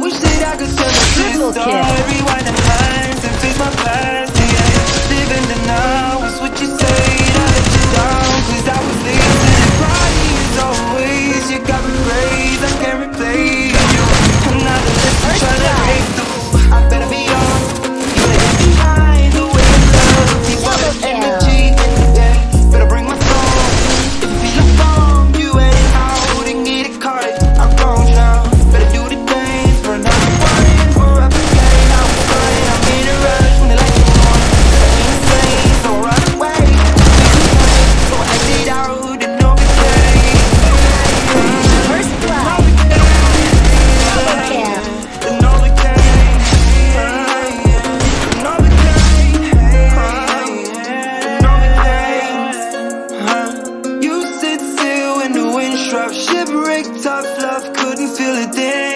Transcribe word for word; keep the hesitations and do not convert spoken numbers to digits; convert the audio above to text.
wish that I could turn back this song, rewind the lines and fix my past, yeah. Living the now is what you say, I let you down, cause I was listening. Crying as always, you got me raised, I can't replace you. Another lesson trying to break through. I better be on, you left behind the way you love, you want the energy, yeah. Better bring my soul, if you feel like wrong, you ain't it out and get it caught it. I'm wrong now, better do the things for another one, for up again. I was fine, I'm in a rush when the lights come on. Insane, so run away, so I acted out and no became. First blood. Double kill. And no became. And no became. And no became. You sit still in the wind, shipwrecked, tough love, couldn't feel a thing.